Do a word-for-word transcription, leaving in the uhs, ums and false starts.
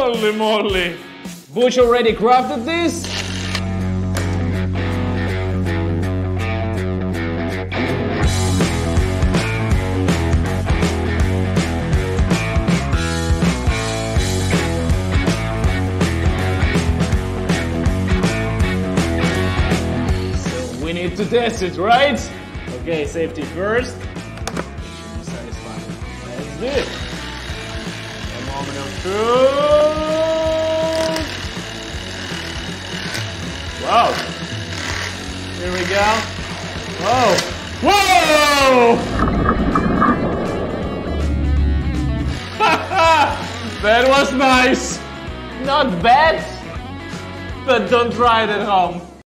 Holy moly! Butch already crafted this? So we need to test it, right? Okay, safety first. Satisfied. Let's do it. A moment of truth. Wow. Here we go. Whoa. Whoa! That was nice. Not bad, but don't try it at home.